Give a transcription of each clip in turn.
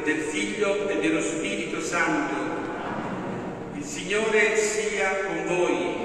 del Figlio e dello Spirito Santo. Il Signore sia con voi.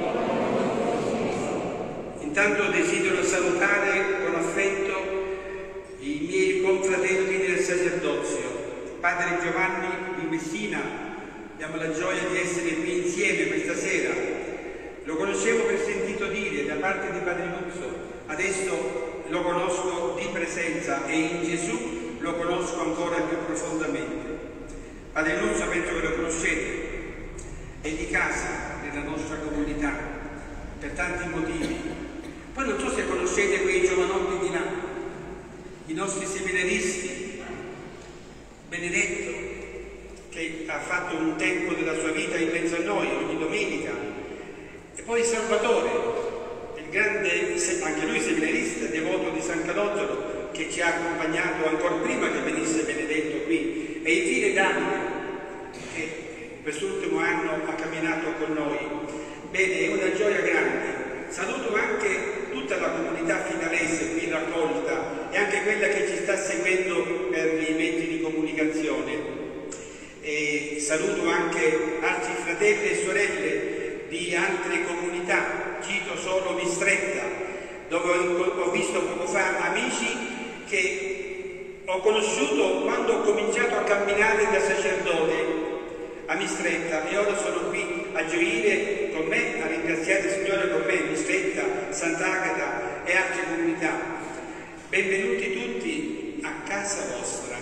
Intanto desidero salutare con affetto i miei confratelli del sacerdozio. Padre Giovanni di Messina, abbiamo la gioia di essere qui insieme questa sera. Lo conoscevo per sentito dire da parte di Padre Nuzzo, adesso lo conosco di presenza e in Gesù lo conosco ancora più profondamente. Padre Nuzzo penso che lo conoscete, è di casa nella nostra comunità per tanti motivi. Poi non so se conoscete quei giovanotti di là, i nostri seminaristi, Benedetto, che ha fatto un tempo della sua vita in mezzo a noi ogni domenica, e poi Salvatore, il grande, anche lui seminarista, devoto di San Calogero, che ci ha accompagnato ancora prima che venisse Benedetto qui, e infine Davide, che quest'ultimo anno ha camminato con noi. Bene, è una gioia grande. Saluto anche tutta la comunità finalese qui raccolta e anche quella che ci sta seguendo per i mezzi di comunicazione. E saluto anche altri fratelli e sorelle di altre comunità, cito solo Mistretta, dove ho visto poco fa amici che ho conosciuto quando ho cominciato a camminare da sacerdote a Mistretta, e ora sono qui a gioire con me, a ringraziare il Signore con me, Mistretta, Sant'Agata e altre comunità. Benvenuti tutti a casa vostra,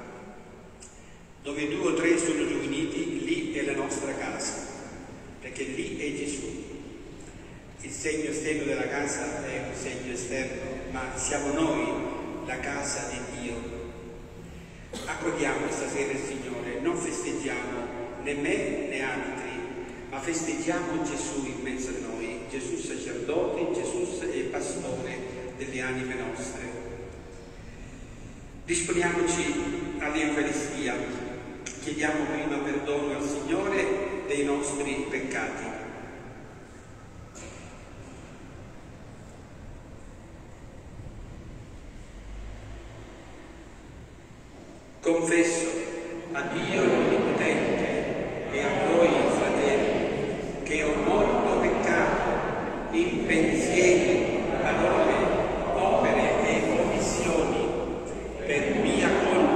dove 2 o 3 sono riuniti, lì è la nostra casa, perché lì è Gesù. Il segno esterno della casa è un segno esterno, ma siamo noi la casa di Dio. Accogliamo stasera il Signore, non festeggiamo né me né altri, ma festeggiamo Gesù in mezzo a noi, Gesù sacerdote, Gesù è pastore delle anime nostre. Disponiamoci all'Eucaristia, chiediamo prima perdono al Signore dei nostri peccati. Confesso a Dio Onnipotente e a voi, fratelli, che ho molto peccato in pensieri, parole, opere e omissioni, per mia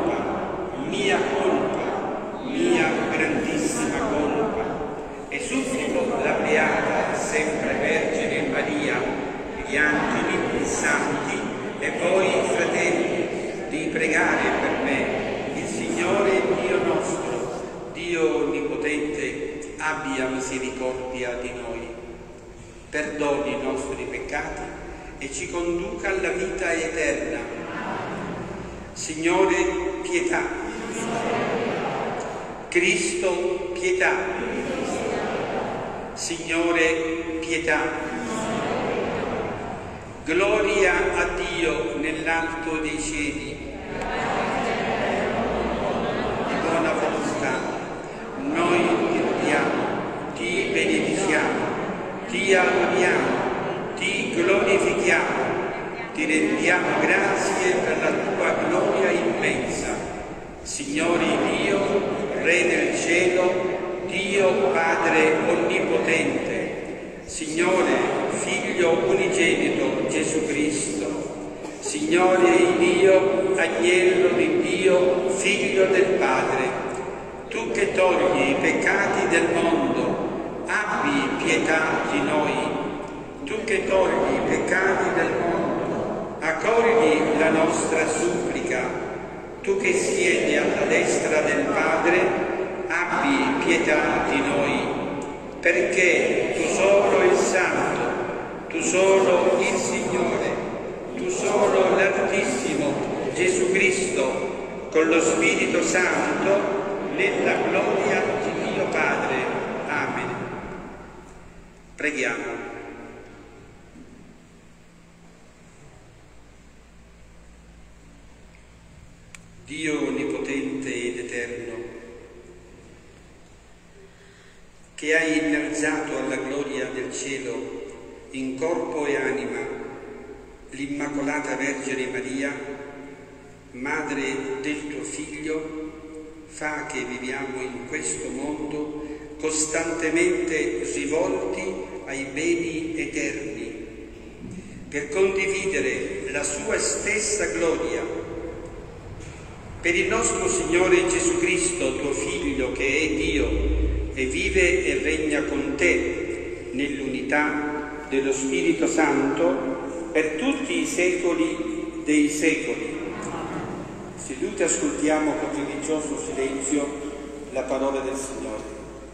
grandissima colpa, e supplico la Beata sempre Vergine Maria, gli angeli, i santi e voi, fratelli, di pregare per me. Il Signore Dio nostro, Dio Onnipotente, abbia misericordia di noi, perdoni i nostri peccati e ci conduca alla vita eterna. Signore, pietà. Cristo, pietà. Signore, pietà. Gloria a Dio nell'alto dei cieli. Buona volontà, noi ti lodiamo, ti benediciamo, ti adoriamo, ti glorifichiamo, ti rendiamo grazie per la tua gloria immensa. Signore Dio, Re del cielo, Dio Padre Onnipotente, Signore Figlio unigenito Gesù Cristo, Signore Dio, Agnello di Dio, Figlio del Padre, tu che togli i peccati del mondo, abbi pietà di noi. Tu che togli i peccati del mondo, accogli la nostra supplica. Tu che siedi alla destra del Padre, abbi pietà di noi, perché tu solo il Santo, tu solo il Signore, tu solo l'Altissimo Gesù Cristo, con lo Spirito Santo, nella gloria di Dio Padre. Amen. Preghiamo. Dio onnipotente ed eterno, che hai innalzato alla gloria del cielo in corpo e anima l'Immacolata Vergine Maria, Madre del tuo Figlio, fa che viviamo in questo mondo costantemente rivolti ai beni eterni, per condividere la sua stessa gloria. Per il nostro Signore Gesù Cristo, tuo Figlio, che è Dio e vive e regna con te nell'unità dello Spirito Santo per tutti i secoli dei secoli. Seduti ascoltiamo con religioso silenzio la parola del Signore.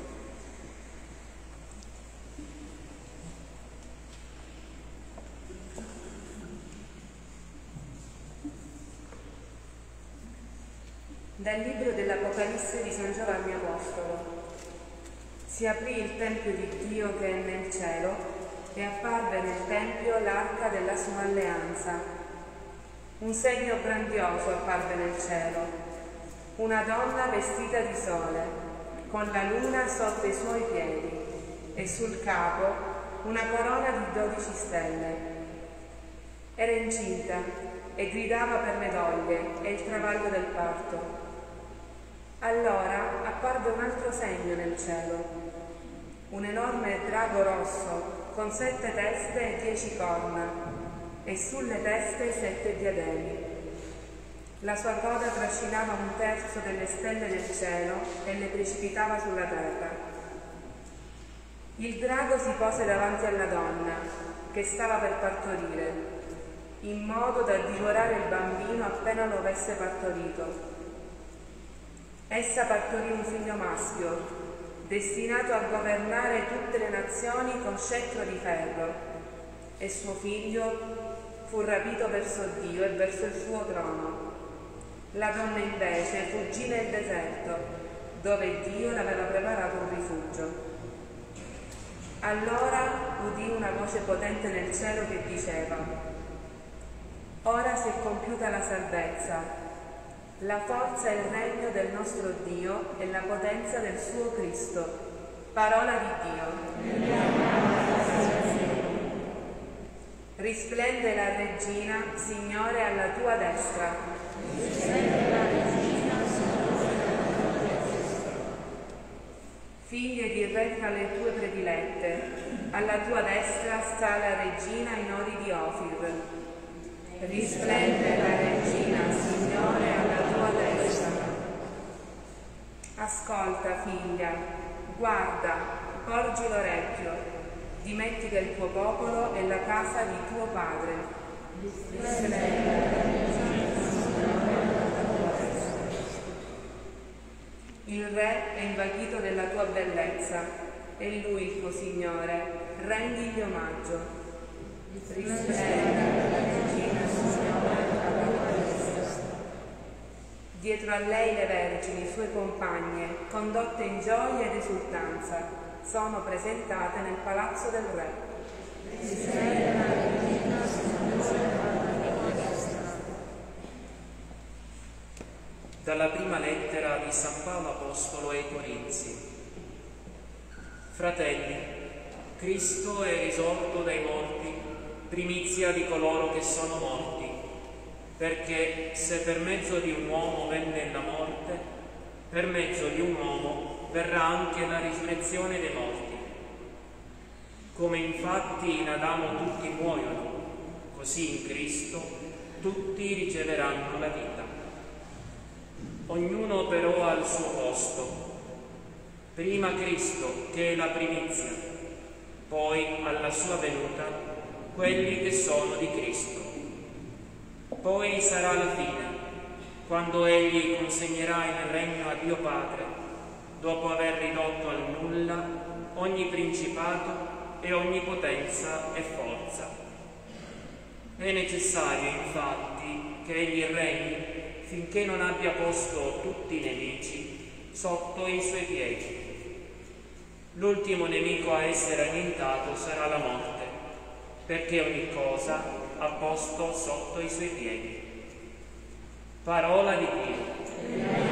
Dal libro dell'Apocalisse di San Giovanni Apostolo. Si aprì il Tempio di Dio che è nel cielo e apparve nel Tempio l'arca della sua alleanza. Un segno grandioso apparve nel cielo, una donna vestita di sole, con la luna sotto i suoi piedi e sul capo una corona di 12 stelle. Era incinta e gridava per le doglie e il travaglio del parto. Allora apparve un altro segno nel cielo, un enorme drago rosso con 7 teste e 10 corna, e sulle teste 7 diademi. La sua coda trascinava 1/3 delle stelle del cielo e le precipitava sulla terra. Il drago si pose davanti alla donna, che stava per partorire, in modo da divorare il bambino appena lo avesse partorito. Essa partorì un figlio maschio, destinato a governare tutte le nazioni con scettro di ferro, e suo figlio fu rapito verso Dio e verso il suo trono. La donna invece fuggì nel deserto, dove Dio le aveva preparato un rifugio. Allora udì una voce potente nel cielo che diceva: ora si è compiuta la salvezza, la forza e il regno del nostro Dio e la potenza del suo Cristo. Parola di Dio. Risplende la regina, Signore, alla tua destra. Risplende la regina, Signore, alla tua destra. Figlie di re tra le tue predilette, alla tua destra sta la regina in ori di Ofir. Risplende la regina, Signore, alla tua destra. Ascolta, figlia, guarda, porgi l'orecchio. Dimentica il tuo popolo e la casa di tuo padre. Il re è invaghito della tua bellezza, e lui, il tuo Signore, rendigli omaggio. Risplenda la regina, Signore, alla tua destra. Dietro a lei le vergini, sue compagne, condotte in gioia ed esultanza, sono presentate nel palazzo del re. Dalla prima lettera di San Paolo Apostolo ai Corinzi. Fratelli, Cristo è risorto dai morti, primizia di coloro che sono morti, perché se per mezzo di un uomo venne la morte, per mezzo di un uomo verrà anche la risurrezione dei morti. Come infatti in Adamo tutti muoiono, così in Cristo tutti riceveranno la vita. Ognuno però ha il suo posto. Prima Cristo, che è la primizia, poi alla sua venuta quelli che sono di Cristo. Poi sarà la fine, quando Egli consegnerà il regno a Dio Padre, dopo aver ridotto al nulla ogni principato e ogni potenza e forza. È necessario, infatti, che Egli regni finché non abbia posto tutti i nemici sotto i suoi piedi. L'ultimo nemico a essere annientato sarà la morte, perché ogni cosa ha posto sotto i suoi piedi. Parola di Dio.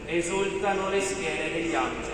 esultano le schiere degli angeli.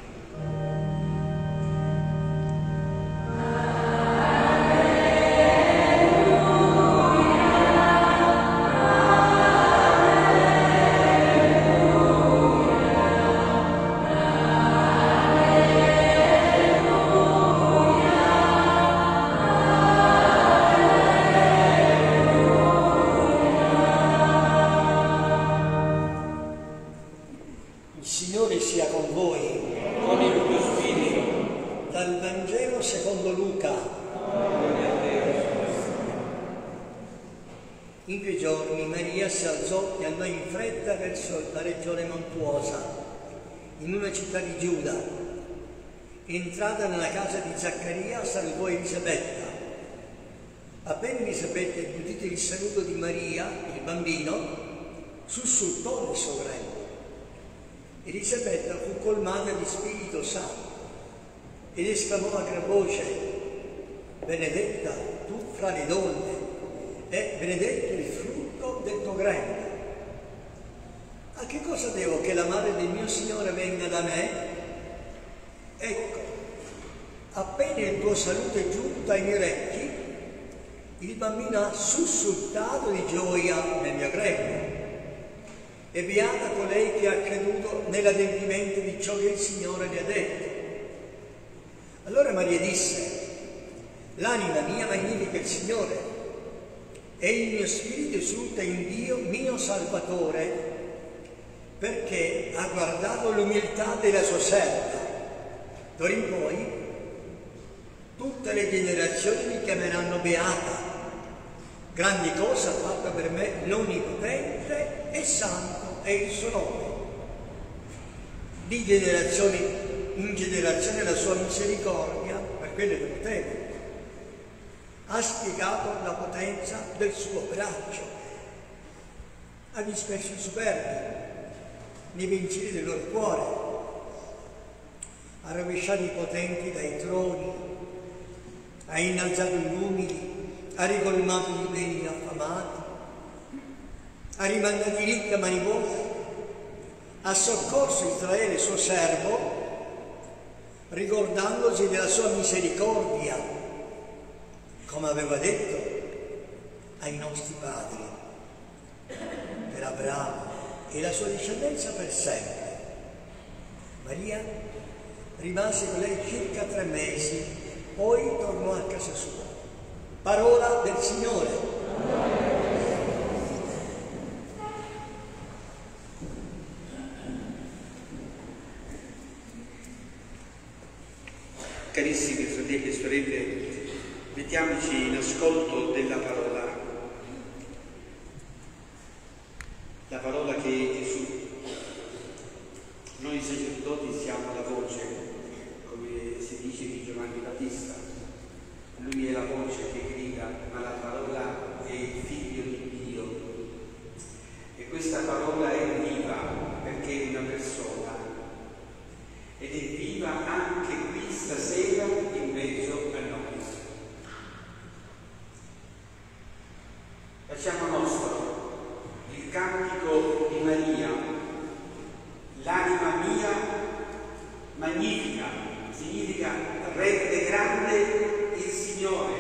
In quei giorni Maria si alzò e andò in fretta verso la regione montuosa, in una città di Giuda. Entrata nella casa di Zaccaria, salvò Elisabetta. Appena Elisabetta ebbe udito il saluto di Maria, il bambino sussultò il suo grembo. Elisabetta fu colmata di Spirito Santo ed esclamò a gran voce: benedetta tu fra le donne e benedetto il frutto del tuo grembo. A che cosa devo che la madre del mio Signore venga da me? Ecco, appena il tuo saluto è giunto ai miei orecchi, il bambino ha sussultato di gioia nel mio grembo. E beata colei che ha creduto nell'adempimento di ciò che il Signore le ha detto. Allora Maria disse: l'anima mia magnifica il Signore, e il mio spirito esulta in Dio mio Salvatore, perché ha guardato l'umiltà della sua serva. D'ora in poi tutte le generazioni mi chiameranno beata. Grandi cose ha fatto per me l'Onnipotente, e santo è il suo nome. Di generazione in generazione la sua misericordia per quelle che poteva. Ha spiegato la potenza del suo braccio, ha disperso i superbi nei pensieri del loro cuore, ha rovesciato i potenti dai troni, ha innalzato gli umili, ha ricolmato i beni gli affamati, ha rimandato i ricchi a mani vuote, ha soccorso Israele suo servo, ricordandosi della sua misericordia, come aveva detto ai nostri padri, per Abramo e la sua discendenza per sempre. Maria rimase con lei circa 3 mesi, poi tornò a casa sua. Parola del Signore. Carissimi fratelli e sorelle, mettiamoci in ascolto della parola, la parola che Gesù. Noi sacerdoti siamo la voce, come si dice di Giovanni Battista. Lui è la voce che grida, ma la parola è il figlio di Dio. E questa parola è viva perché è una persona, ed è viva anche qui stasera in mezzo a noi. Facciamo nostro il cantico di Maria: l'anima mia magnifica, significa rende grande il Signore.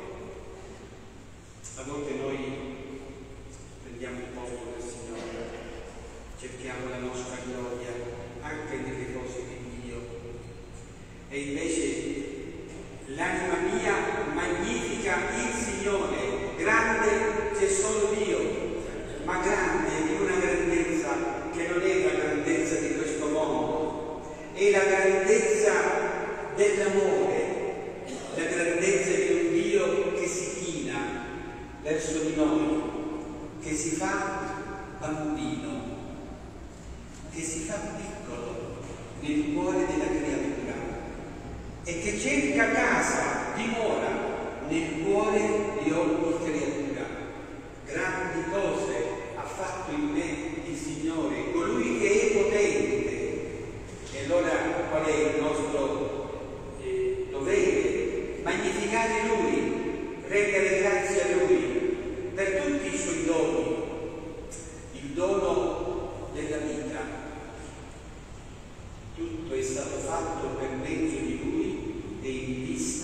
A volte noi prendiamo il posto del Signore, cerchiamo la nostra gloria anche nelle cose di Dio, e invece l'anima mia magnifica il Signore. Grande c'è solo Dio, ma grande di una grandezza che non è la grandezza di questo mondo, è la grandezza dell'amore, la grandezza di un Dio che si china verso di noi, che si fa bambino, che si fa piccolo nel cuore della creatura e che cerca casa, dimora nel cuore di ogni creatura. Grandi cose ha fatto in me il Signore, colui che è potente. E allora qual è il nostro dovere? Magnificare Lui, rendere grazie a Lui per tutti i Suoi doni, il dono della vita,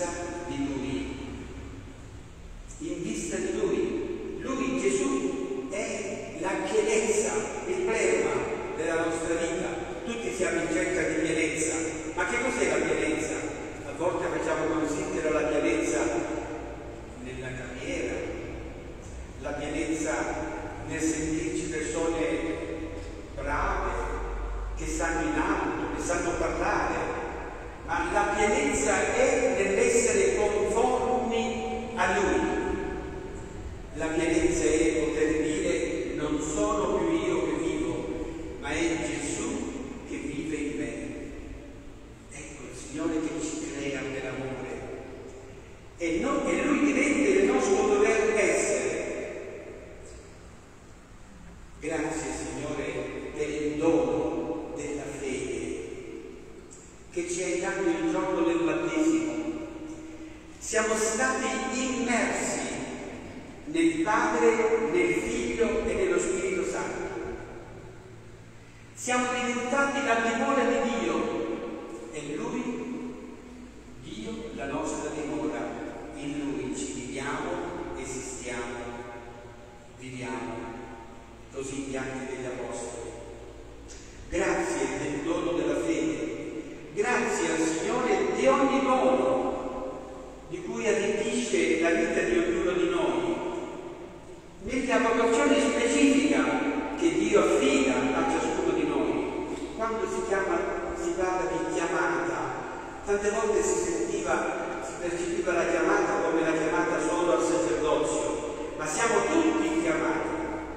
vista di Lui. In vista di Lui. Lui, Gesù, è la pienezza, il pleroma della nostra vita. Tutti siamo in cerca di pienezza. Ma che cos'è la pienezza? A volte facciamo considerare la pienezza nella carriera, la pienezza nel sentirci persone brave, che stanno in alto, che sanno parlare, ma la pienezza è nell'essere conformi a Lui. La pienezza è poter dire: non sono più io che vivo, ma è Gesù che vive in me. Ecco il Signore che ci crea per amore, e Lui diventa il nostro dover essere. Grazie Signore per il dono della fede che ci hai dato il giorno del battesimo. Siamo stati immersi nel Padre, nel Figlio e nello Spirito Santo. Siamo diventati la dimora di Dio e Lui, Dio, la nostra dimora. In Lui ci viviamo, esistiamo, viviamo. Così gli atti degli Apostoli. Grazie del dono della fede, grazie al Signore di ogni dono di cui arricchisce la vita di ognuno di noi, nella vocazione specifica che Dio affida a ciascuno di noi. Quando si parla di chiamata, tante volte si percepiva la chiamata come la chiamata solo al sacerdozio, ma siamo tutti chiamati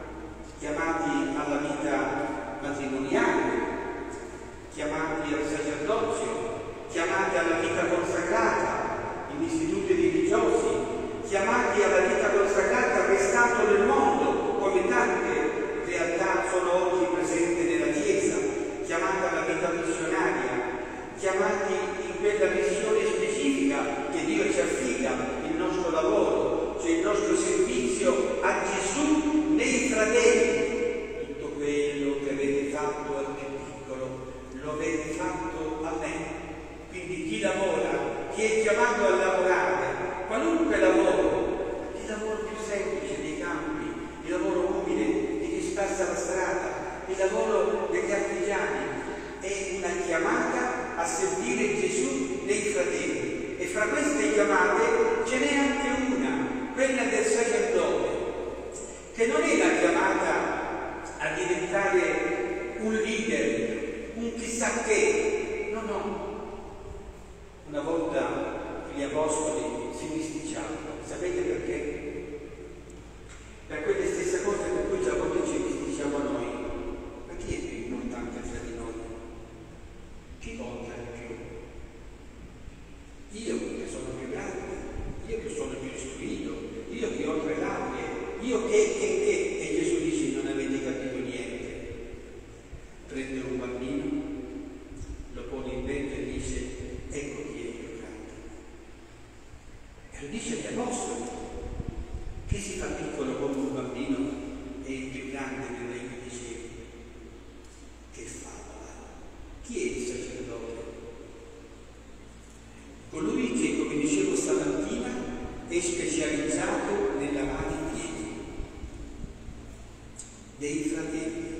alla vita matrimoniale, chiamati al sacerdozio, chiamati alla vita consacrata in istituti religiosi, chiamati alla vita consacrata restando nel mondo, come tante realtà sono oggi presenti nella Chiesa, chiamati alla vita missionaria, chiamati in quella missione specifica che Dio ci affida, il nostro lavoro, cioè il nostro servizio a Gesù nei fratelli. Tutto quello che avete fatto al più piccolo lo avete fatto a me. Quindi chi lavora, chi è chiamato a lavorare, qualunque lavoro, il lavoro più semplice dei campi, il lavoro umile di chi spazza la strada, il lavoro degli artigiani, è una chiamata a servire Gesù nei fratelli. E fra queste chiamate ce n'è anche una, quella del sacerdote, che non è la chiamata a diventare un leader, un chissà che, no. Una volta gli apostoli si misticciavano, sapete perché? Per quelle stesse cose per cui già volte ci misticiamo noi. Ma chi è più importante fra di noi? Chi conta di più? Io che sono più grande, io che sono più istruito, io che ho 3 lauree, io che, e Gesù dice: non avete capito niente. Prende un bambino, lo pone in mezzo e dice: ecco chi è il più grande. E lo dice agli apostoli. Chi si fa piccolo come un bambino è il più grande nel regno dei cieli. Che favola! Chi è il sacerdote? Colui che, come dicevo stamattina, è specializzato nel lavare i piedi dei fratelli.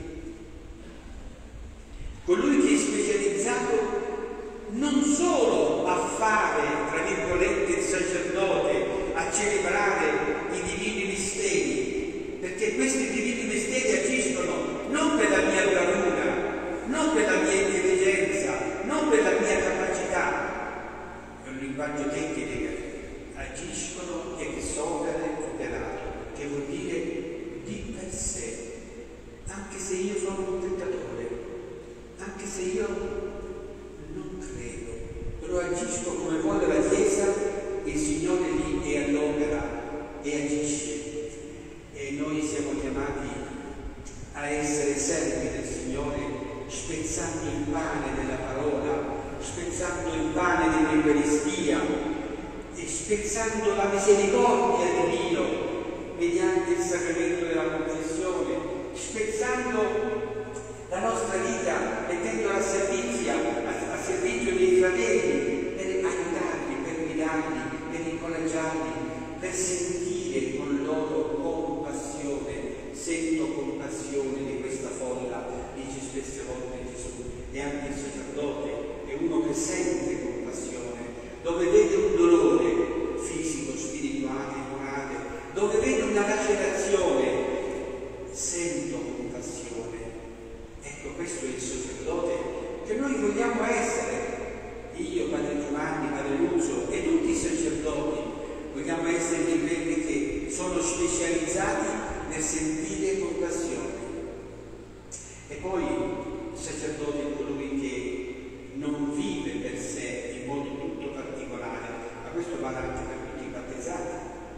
Colui che è specializzato non solo a fare, tra virgolette, il sacerdote, a celebrare i divini misteri, perché questi divini misteri agiscono non per la mia bravura, non per la mia intelligenza, non per la mia capacità, è un linguaggio tecnico, agiscono ex opere operato, che vuol dire di per sé, anche se io sono un tentatore, anche se io non credo, però agisco come vuole la Chiesa, il Signore lì è all'opera e agisce. E noi siamo chiamati a essere servi del Signore, spezzando il pane della parola, spezzando il pane dell'Eucaristia e spezzando la misericordia di Dio mediante il sacramento della confessione, spezzando la nostra vita, mettendola a servizio dei fratelli, per aiutarli, per guidarli. consigliarli, per incoraggiarli, per sentire con loro compassione. Sento compassione di questa folla, dice spesse volte Gesù, e anche il sacerdote è uno che sente compassione, dove vede un dolore fisico, spirituale, morale, dove vede una lacerazione, sento compassione. Ecco, questo è il sacerdote che noi vogliamo essere. Io, Padre Giovanni, Padre Lucio e tutti i sacerdoti vogliamo essere di quelli che sono specializzati nel sentire compassione. E poi il sacerdote è colui che non vive per sé in modo tutto particolare, ma questo vale anche per tutti i battezzati.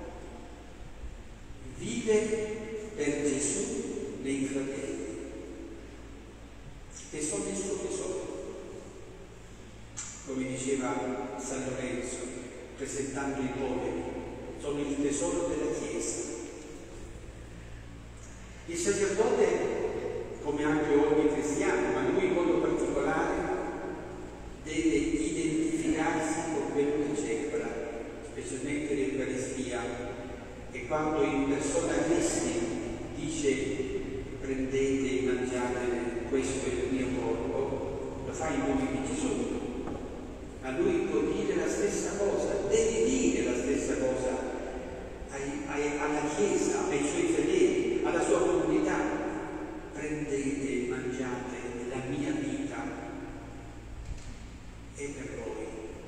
Vive per Gesù nei fratelli, che sono il suo tesoro. Come diceva San Lorenzo, presentando i poveri, sono il tesoro della Chiesa. Il sacerdote, come anche ogni cristiano, ma lui in modo particolare, deve identificarsi con quello che celebra, specialmente l'Eucaristia, e quando in persona Cristi dice prendete e mangiate, questo è il mio corpo, lo fa in nome di Gesù. A lui può dire la stessa cosa, deve dire la stessa cosa alla Chiesa, ai suoi fedeli, alla sua comunità. Prendete e mangiate, la mia vita è per voi.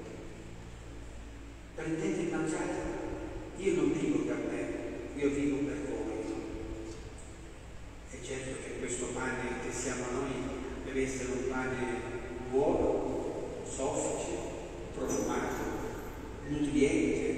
Prendete e mangiate. Io non vivo per me, io vivo per voi. È certo che questo pane che siamo noi deve essere un pane buono, soffice, profumato, nutriente.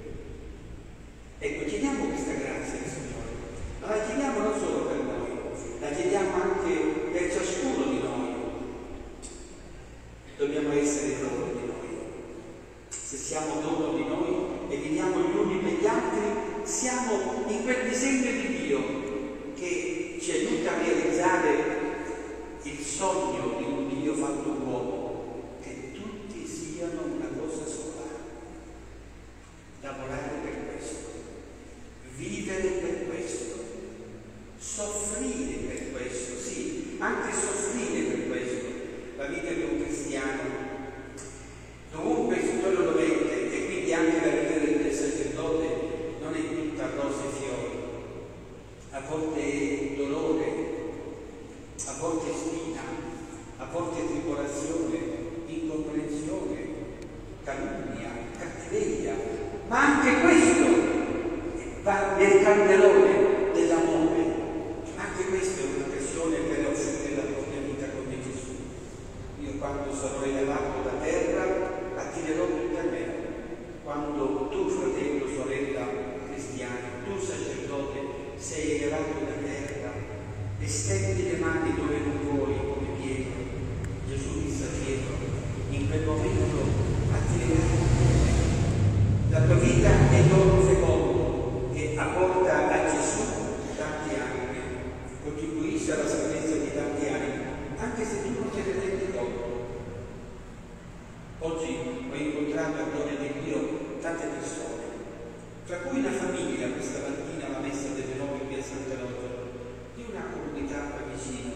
Ecco, chiediamo questa grazia al Signore, ma la chiediamo non solo per noi, la chiediamo anche per ciascuno di noi. Dobbiamo essere dono di noi. Se siamo dono di noi e viviamo gli uni per gli altri, siamo in quel disegno di Dio che ci aiuta a realizzare il sogno di un Dio fatto uomo, che tutti siano una cosa sola. Lavorare per questo, vivere per questo, soffrire per questo, sì, anche soffrire per questo. La vita di un cristiano, dovunque si trova lo mette, e quindi anche la vita del sacerdote non è tutta rose e fiori. A volte è dolore, a volte spina, a volte tribolazione, incomprensione, calunnia, cattiveria, ma anche questo va nel candelone dell'amore. Anche questa è un'occasione per offrire la propria vita come Gesù. Io quando sarò elevato da terra attirerò tutti a me. Quando tu, fratello, sorella cristiana, tu sacerdote, sei elevato da terra, estendi le mani dove non vuoi, come Pietro. Gesù disse a Pietro, in quel momento attirerai la tua vita è dono fecondo che apporta a Gesù tanti anime, contribuisce alla salvezza di tanti animi, anche se tu non te ne rendi conto. Oggi ho incontrato a gloria di Dio tante persone, tra cui una famiglia questa mattina alla messa delle 9 in via Santa Rosa, di una comunità qua vicina,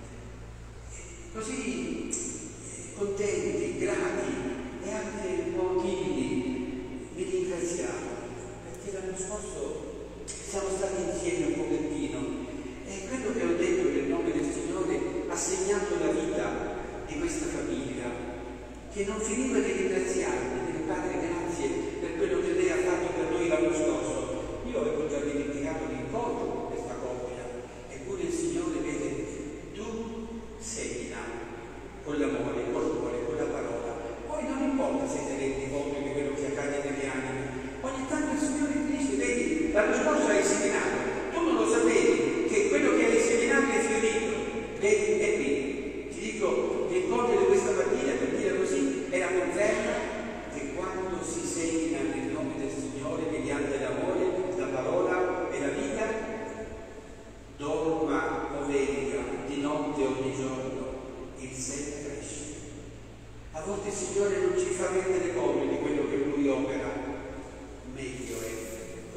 così contenti, grati e anche un po' timidi. Mi ringraziamo perché l'anno scorso siamo stati insieme un pochettino e quello che ho detto nel nome del Signore ha segnato la vita di questa famiglia, che non finiva di ringraziarmi, di dire Padre grazie per quello che lei ha fatto per noi l'anno scorso. Io avevo già dimenticato l'incontro con questa coppia, eppure il Signore vede, tu segna con l'amore, col cuore, con la parola. Poi non importa se te rendi conto di quello che accade nelle anime. Ogni tanto il Signore dice, vedi, l'anno scorso hai seminato,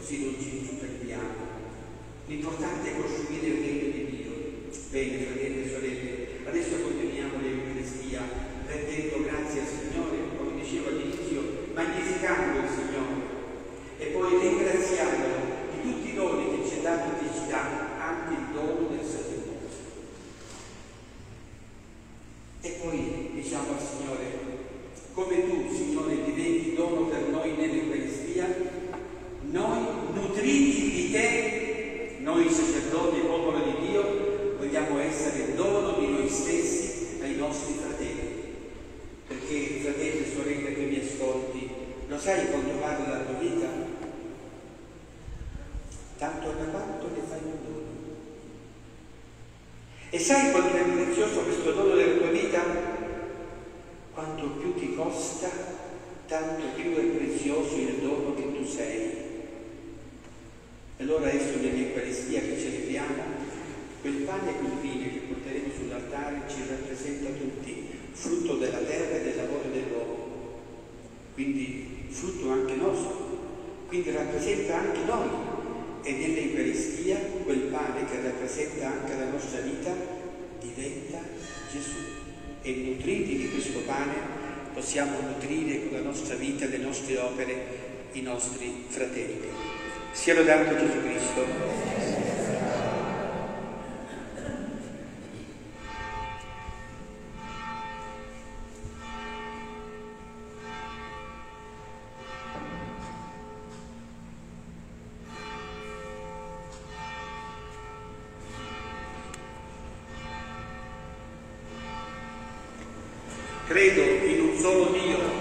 così non ci perdiamo. L'importante è costruire il regno di Dio. Bene, fratelli e sorelle, adesso continuiamo l'Eucaristia rendendo grazie al Signore, come dicevo all'inizio, magnificando il Signore e poi ringraziandolo di tutti i doni che ci ha dato e che ci dà, anche il dono del sacerdozio. E poi diciamo al Signore: come tu, Signore, diventi dono per noi nell'Eucaristia, noi, nutriti di te, noi sacerdoti e popolo di Dio, vogliamo essere dono di noi stessi ai nostri fratelli. Perché, fratelli e sorelle che mi ascolti, lo sai quanto vale la tua vita? Tanto da quanto ne fai un dono. E sai quanto è prezioso questo dono della tua vita? Quanto più ti costa, tanto più è prezioso il dono che tu sei. E allora adesso nell'Eucaristia che celebriamo, quel pane e quel vino che porteremo sull'altare ci rappresenta tutti, frutto della terra e del lavoro dell'uomo, quindi frutto anche nostro, quindi rappresenta anche noi. E nell'Eucaristia quel pane che rappresenta anche la nostra vita diventa Gesù. E nutriti di questo pane possiamo nutrire con la nostra vita, le nostre opere, i nostri fratelli. Sia lodato Gesù Cristo. Credo in un solo Dio,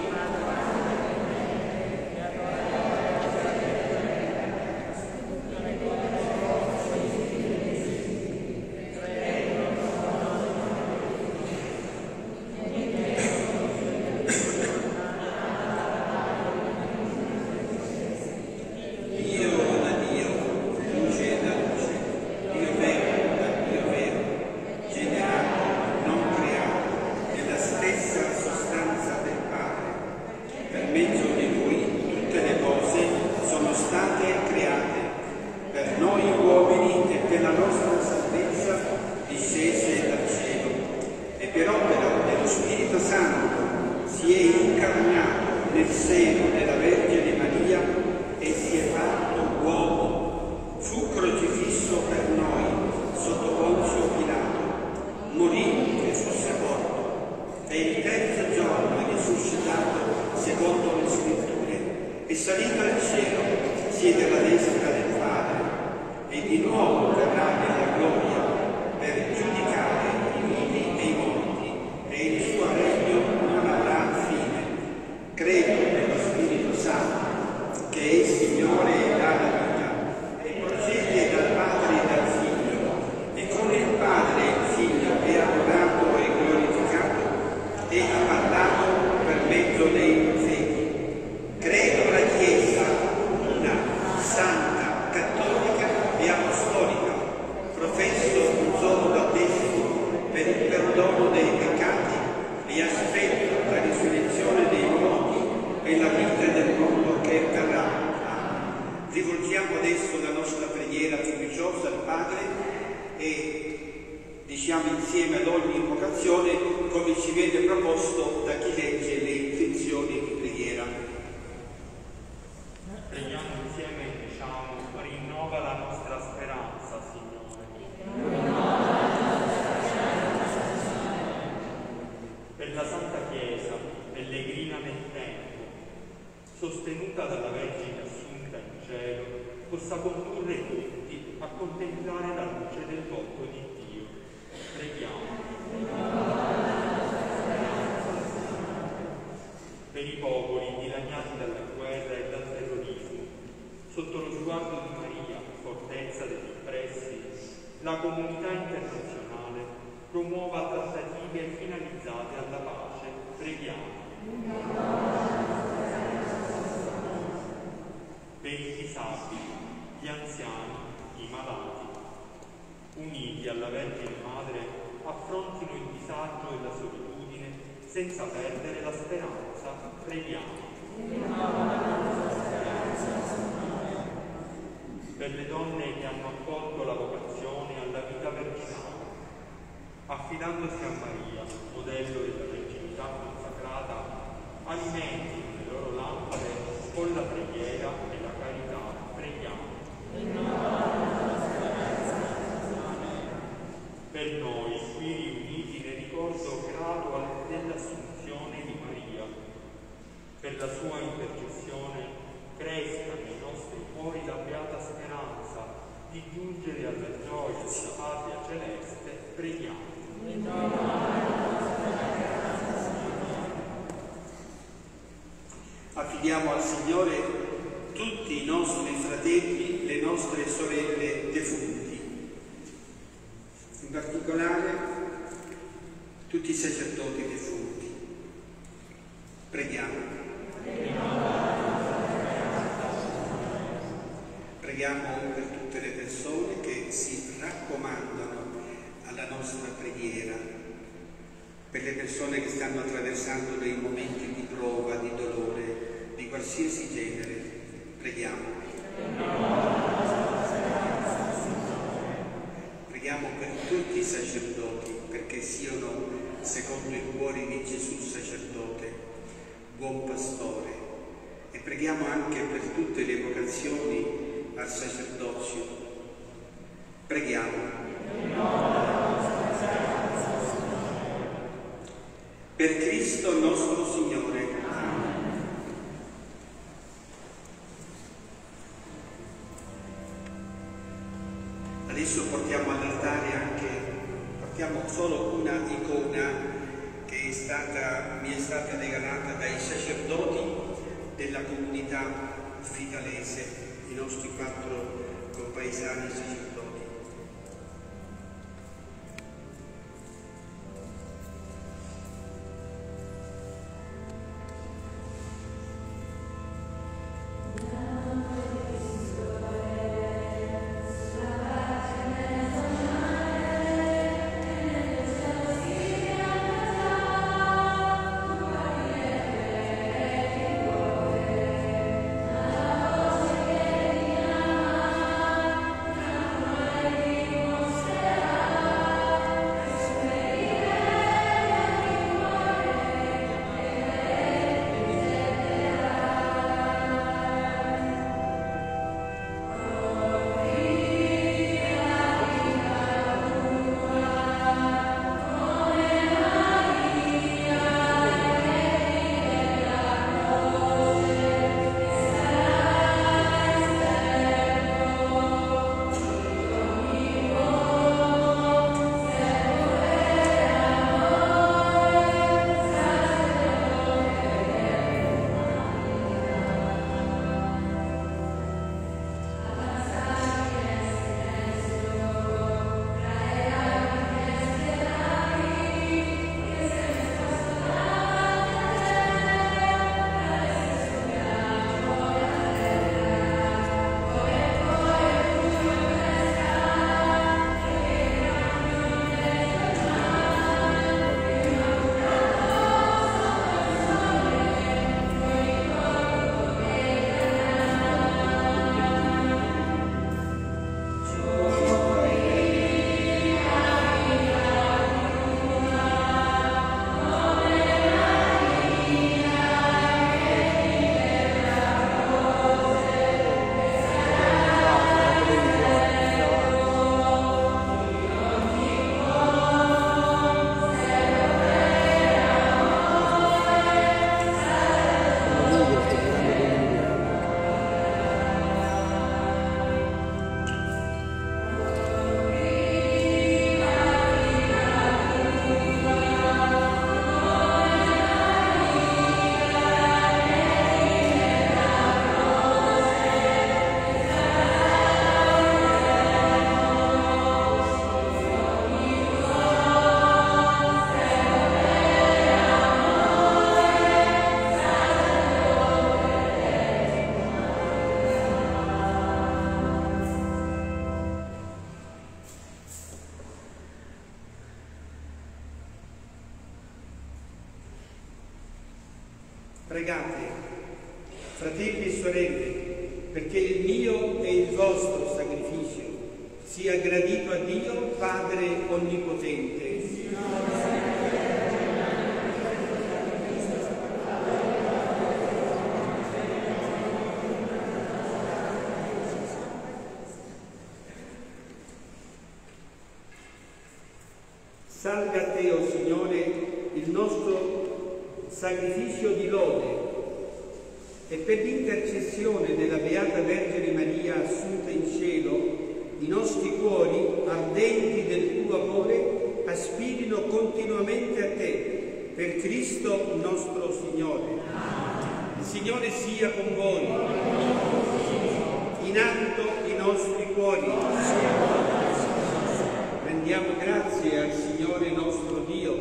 sostenuta dalla Vergine assunta in cielo, possa condurre tutti a contemplare la luce del volto di Dio. Preghiamo. Per i popoli dilaniati dalla guerra e dal terrorismo, sotto lo sguardo di Maria, fortezza degli oppressi, la comunità internazionale promuova trattative finalizzate alla pace. Preghiamo. Per i disabili, gli anziani, i malati, uniti alla Vergine Madre, affrontino il disagio e la solitudine senza perdere la speranza. Preghiamo. per le donne che hanno accolto la vocazione alla vita virginale, affidandosi a Maria, modello della virginità consacrata, alimentino le loro lampade con la preghiera e la carità. Preghiamo. Per noi, qui riuniti nel ricordo grato dell'Assunzione di Maria, per la sua intercessione cresca nei nostri cuori la beata speranza di giungere alla gioia della patria celeste. Preghiamo. Affidiamo al Signore tutti i nostri fratelli, le nostre sorelle defunti, in particolare tutti i sacerdoti defunti. Preghiamo. Preghiamo per tutte le persone che si raccomandano alla nostra preghiera, per le persone che stanno attraversando dei momenti di prova, di dolore, di qualsiasi genere. Preghiamo. Preghiamo per tutti i sacerdoti, perché siano, secondo il cuore di Gesù sacerdote, buon pastore. E preghiamo anche per tutte le vocazioni al sacerdozio. Preghiamo. Per Cristo nostro Signore. Adesso portiamo all'altare portiamo solo una icona che mi è stata regalata dai sacerdoti della comunità uffitalese, i nostri 4 compaesani sacerdoti. Pregate, fratelli e sorelle, perché il mio e il vostro sacrificio sia gradito a Dio Padre Onnipotente. Salga a te, o Signore, il nostro sacrificio di lode, e per l'intercessione della Beata Vergine Maria assunta in cielo, i nostri cuori, ardenti del tuo amore, aspirino continuamente a te, per Cristo nostro Signore. Il Signore sia con voi. In alto i nostri cuori. Rendiamo grazie al Signore nostro Dio.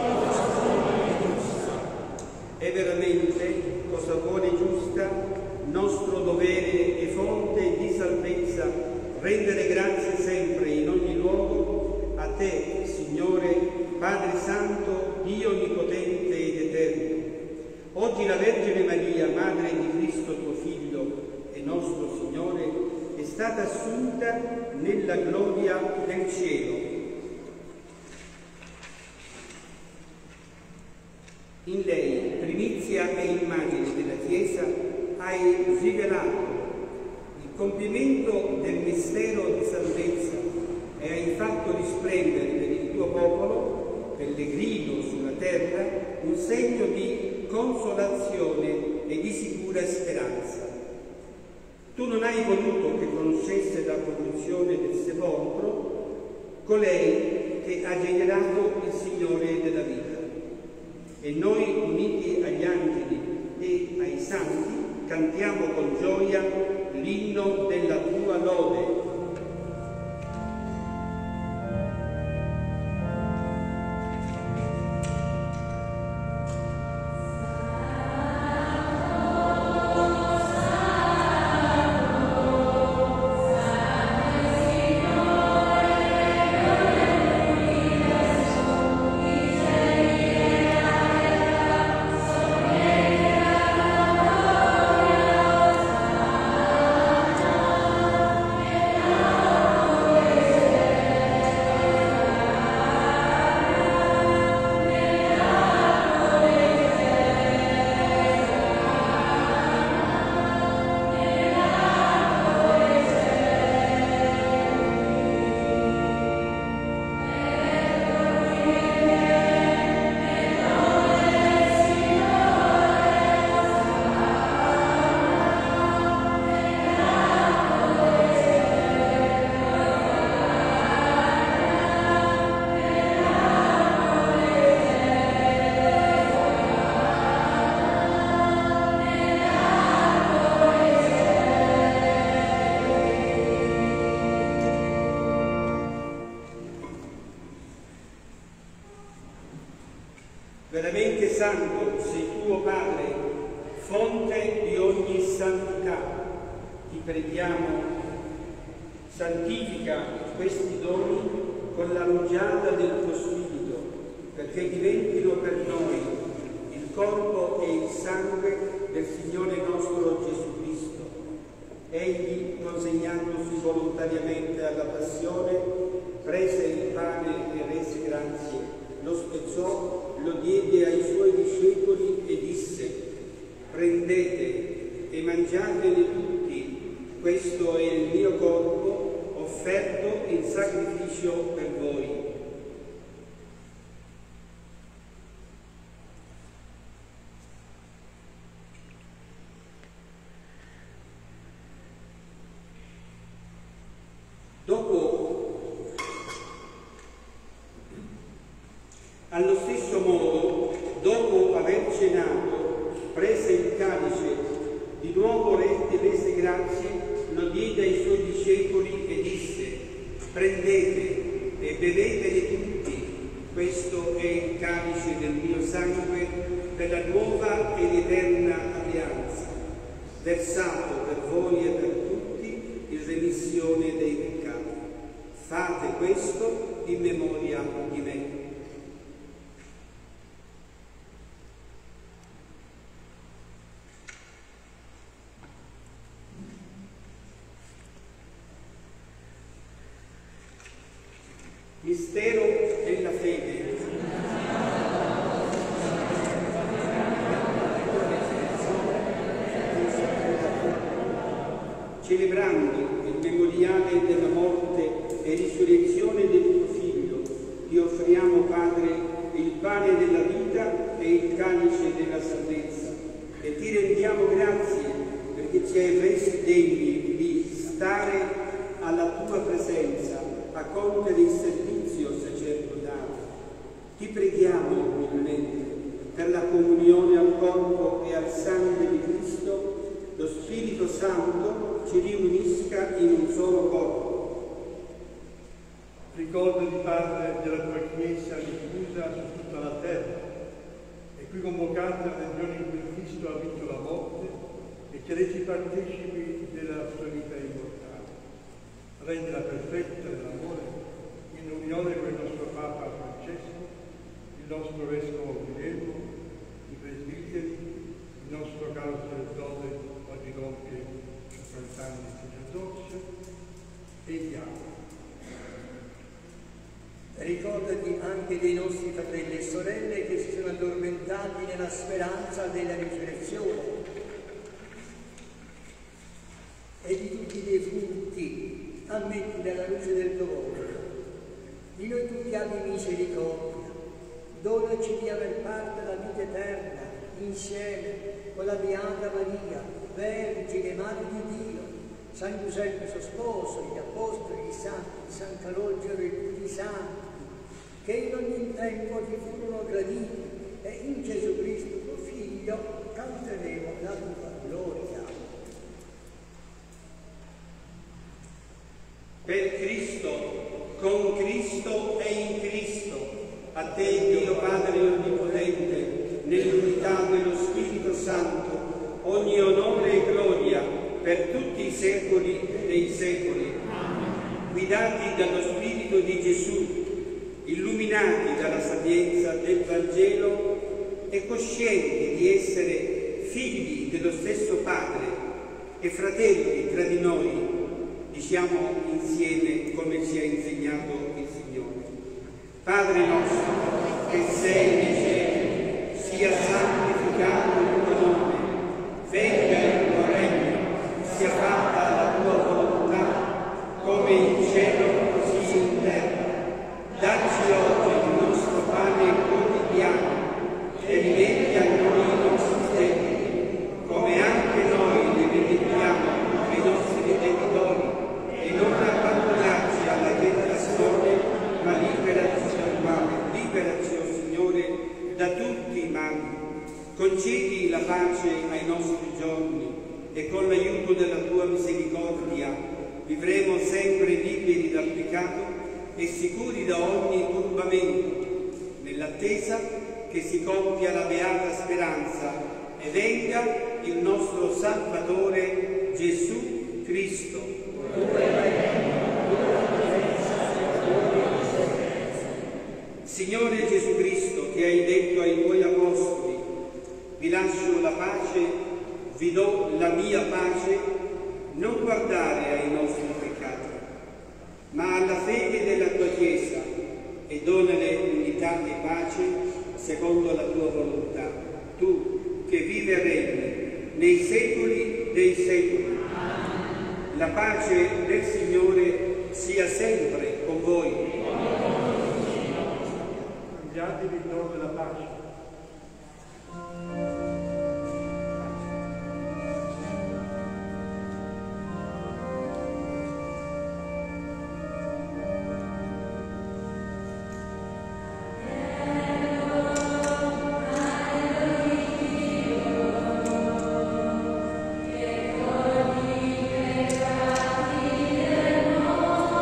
È veramente cosa buona e giusta, nostro dovere e fonte di salvezza, rendere grazie sempre in ogni luogo a te, Signore, Padre Santo, Dio Onnipotente ed Eterno. Oggi la Vergine Maria, Madre di Cristo tuo Figlio e nostro Signore, è stata assunta nella gloria del cielo. In lei, primizia e immagine della Chiesa, hai rivelato il compimento del mistero di salvezza e hai fatto risplendere per il tuo popolo, pellegrino sulla terra, un segno di consolazione e di sicura speranza. Tu non hai voluto che conoscesse la corruzione del sepolcro colei che ha generato il Signore della vita. E noi, uniti agli angeli e ai santi, cantiamo con gioia l'inno della tua lode. Veramente santo sei tu, o Padre, fonte di ogni santità. Ti preghiamo, santifica questi doni con la rugiada del tuo Spirito, perché diventino per noi il corpo e il sangue del Signore nostro Gesù Cristo. Egli, consegnandosi volontariamente alla passione, prese il pane e rese grazie, lo spezzò, lo diede ai suoi discepoli e disse: prendete e mangiatene tutti, questo è il mio corpo offerto in sacrificio per voi. Allo stesso modo, dopo aver cenato, prese il calice, di nuovo rese grazie, lo diede ai suoi discepoli e disse: prendete e bevetene tutti, questo è il calice del mio sangue per la nuova ed eterna alleanza, versato per voi e per tutti in remissione dei peccati. Fate questo in memoria di me. Mistero della fede. Celebrando il memoriale della morte e risurrezione del tuo Figlio, ti offriamo, Padre, il pane della vita e il calice della salvezza, e ti rendiamo grazie perché ci hai resi degni di stare alla tua presenza a compiere il servizio sacerdotale. Ti preghiamo umilmente per la comunione al corpo e al sangue di Cristo, lo Spirito Santo ci riunisca in un solo corpo. Ricordati, Padre, della tua Chiesa diffusa su tutta la terra e qui convocata nel giorno in cui Cristo ha vinto la morte e ci resi partecipi della sua vita immortale. Rendila perfetta nell'amore, in unione con il nostro Papa Francesco, il nostro Vescovo Guglielmo, i presbiteri, il nostro caro sacerdote, oggi compie 50 anni di sacerdozio, e gli altri. Ricordati anche dei nostri fratelli e sorelle che si sono addormentati nella speranza della risurrezione e di tutti i defunti, ammetti dalla luce del tuo volto. Di noi tutti abbi misericordia, donaci di aver parte la vita eterna insieme con la Beata Maria, Vergine, Madre di Dio, San Giuseppe suo sposo, gli Apostoli, i Santi, San Calogero e tutti i Santi, che in ogni tempo ti furono graditi, e in Gesù Cristo, tuo Figlio, canteremo la tua gloria. Per Cristo, con Cristo e in Cristo, a te Dio Padre Onnipotente, nell'unità dello Spirito Santo, ogni onore e gloria per tutti i secoli dei secoli. Guidati dallo Spirito di Gesù, illuminati dalla sapienza del Vangelo e coscienti di essere figli dello stesso Padre e fratelli tra di noi, diciamo insieme come ci ha insegnato il Signore. Padre nostro, che sei nei cieli, sia santificato il tuo nome, venga il tuo regno, sia fatta la tua volontà, come in cielo così in terra. Dacci oggi il nostro pane quotidiano e rimetti a noi i nostri debiti, come anche noi li rimettiamo ai nostri debitori, e non abbandonarci alla tentazione, ma liberaci dal male. Liberaci, o Signore, da tutti i mali. Concedi la pace ai nostri giorni e con l'aiuto della tua misericordia vivremo sempre liberi dal peccato e sicuri da ogni turbamento, nell'attesa che si compia la beata speranza e venga il nostro Salvatore Gesù Cristo. Signore Gesù Cristo, che hai detto ai tuoi apostoli: vi lascio la pace, vi do la mia pace, non guardare ai nostri peccati, ma alla fede della tua Chiesa, e donale unità e pace secondo la tua volontà, tu che vivi e regni nei secoli dei secoli. La pace del Signore sia sempre con voi. Mangiatevi il dono della pace.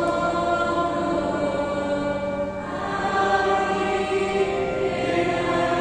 Amen.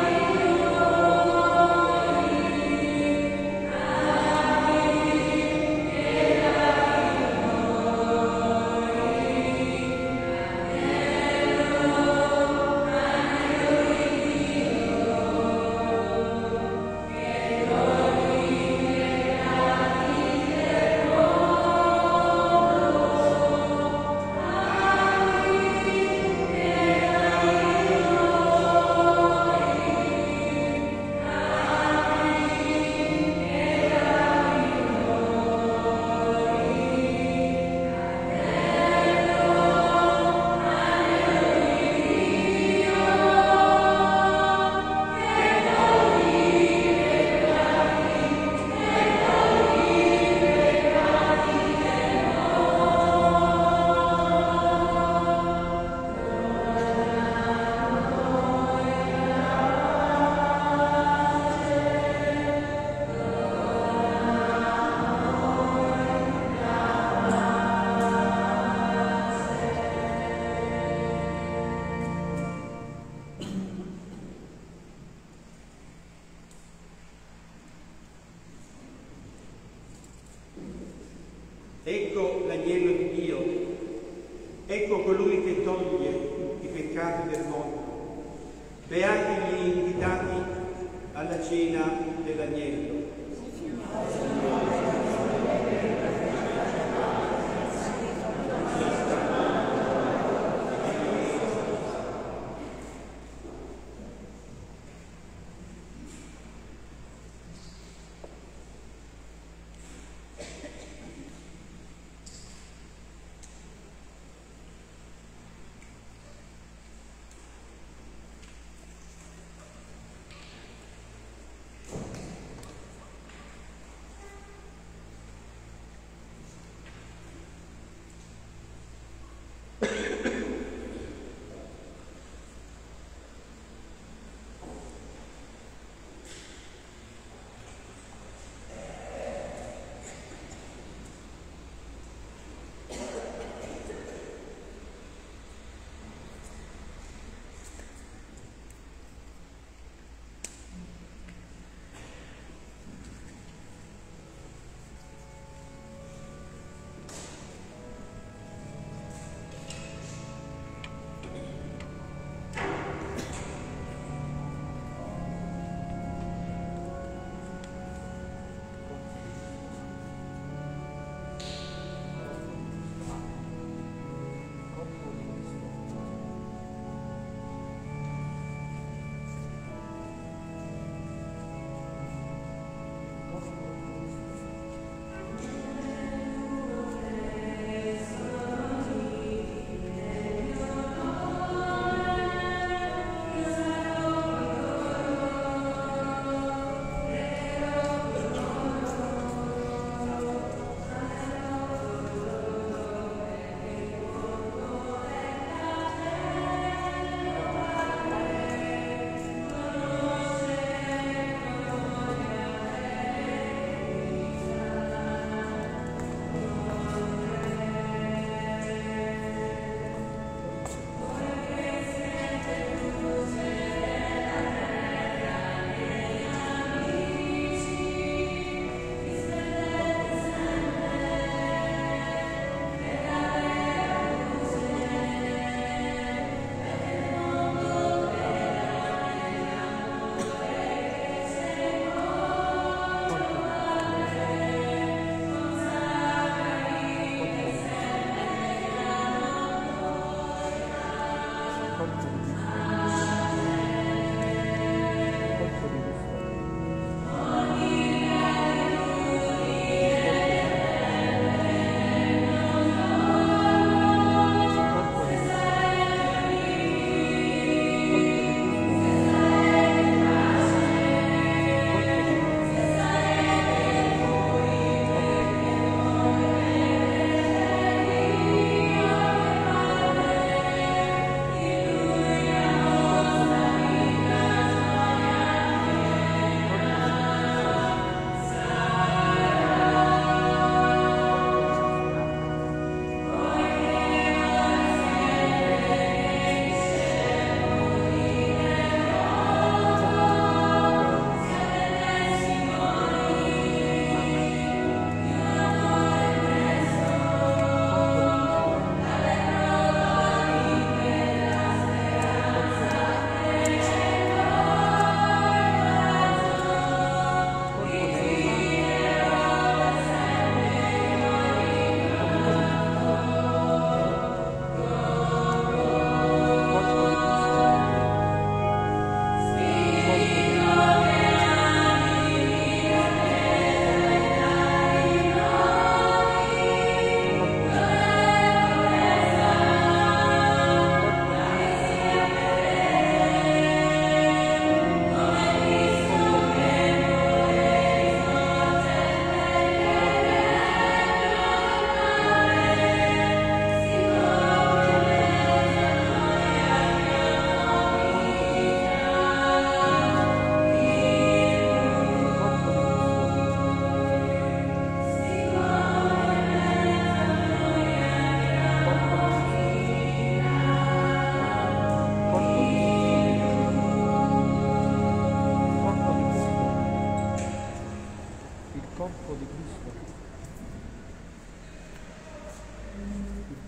ecco l'agnello di Dio, ecco colui che toglie i peccati del mondo. Beati gli invitati alla cena dell'agnello.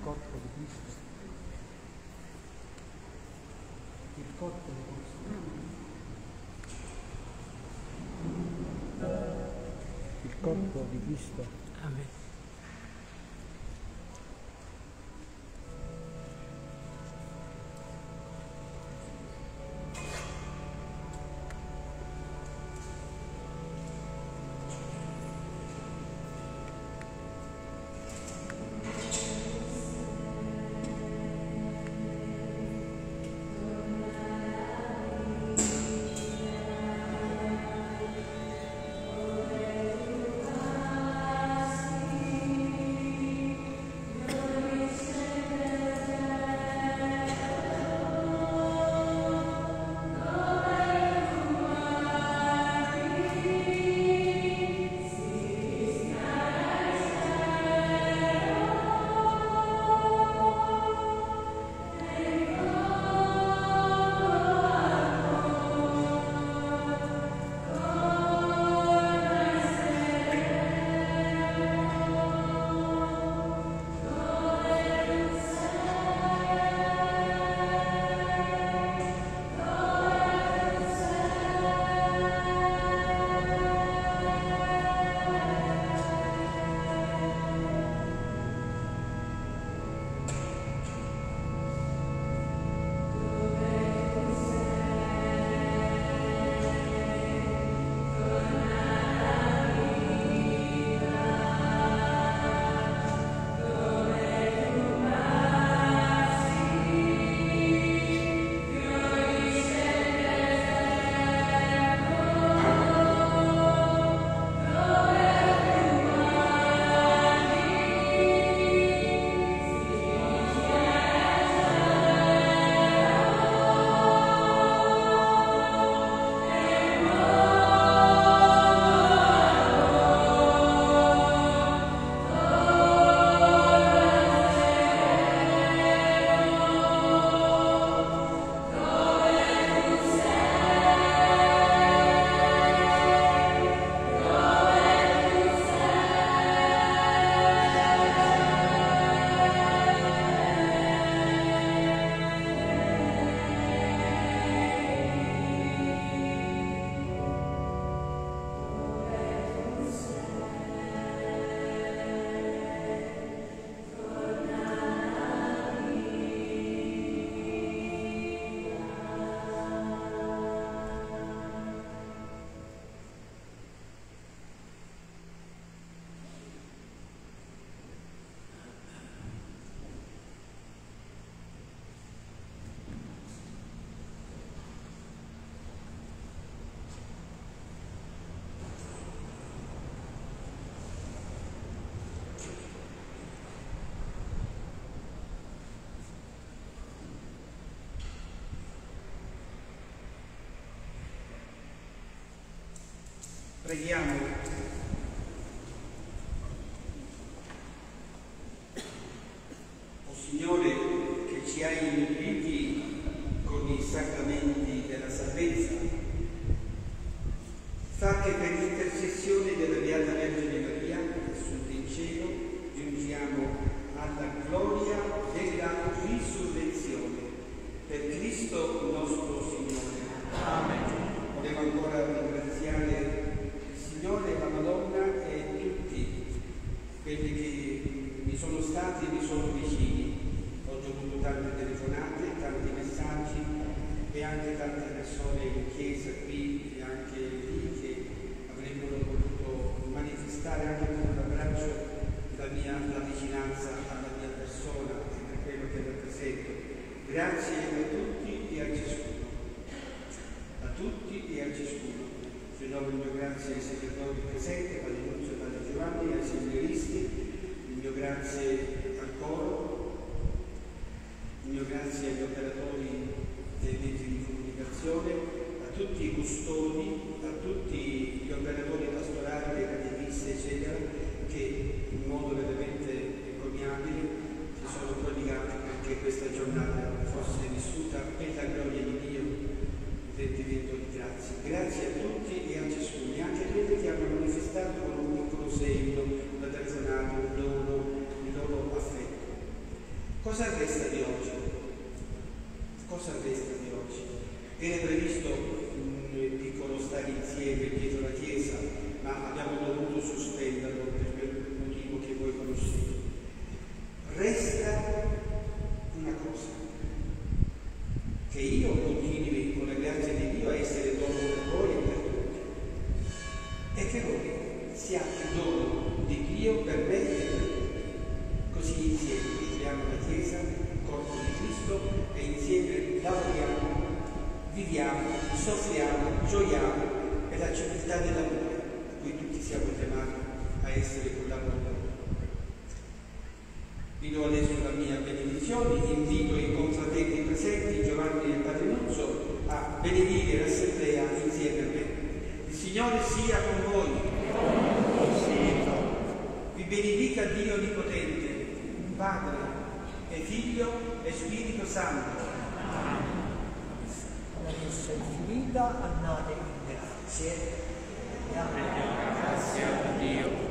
corpo di Cristo. Il corpo di Cristo. Il corpo di Cristo. Amen. Preghiamo. O Signore, che ci hai nutriti con i sacramenti della salvezza, fa che per l'intercessione della Beata Vergine Maria, assunta in cielo, giungiamo alla gloria della risurrezione. Per Cristo nostro Signore. Amen. Volevo ancora ringraziare Signore, la Madonna e tutti quelli che mi sono stati e mi sono vicini. Ho avuto tante telefonate, tanti messaggi e anche tante persone in chiesa qui e anche lì che avrebbero voluto manifestare anche con un abbraccio la vicinanza alla mia persona e per quello che rappresento. Grazie a tutti e a ciascuno. A tutti e a ciascuno. Rinnovo il mio grazie ai sacerdoti presenti, Padre Nunzio e Padre Giovanni, ai seminaristi, il mio grazie al coro, il mio grazie agli operatori dei mezzi di comunicazione, a tutti i custodi, a tutti gli operatori pastorali, dei catechisti, eccetera, che in modo veramente encomiabile si sono prodigati perché questa giornata fosse vissuta per la gloria di Dio, il sentimento di grazia. Grazie a tutti e a ciascuno, e anche a quelli che hanno manifestato con un piccolo segno, un telefonato, un dono, il loro affetto. Cosa resta di oggi? Cosa resta di oggi? Era previsto un piccolo stare insieme dietro la chiesa, ma abbiamo dovuto sospenderlo per quel motivo che voi conoscete. Resta una cosa, che io continui con la grazia di Dio a essere dono per voi e per tutti, e che voi siate dono di Dio per me e per tutti. Così insieme costruiamo la Chiesa, il corpo di Cristo, e insieme lavoriamo, viviamo, soffriamo, gioiamo per la civiltà dell'amore, a cui tutti siamo chiamati a essere collaboratori. Vi do adesso la mia benedizione, invito i confratelli presenti, Giovanni e Padre Nunzio, a benedire l'assemblea insieme a me. Il Signore sia con voi. Vi benedica Dio Onnipotente, Padre e Figlio e Spirito Santo. La messa è finita, andate in grazie. Grazie a Dio.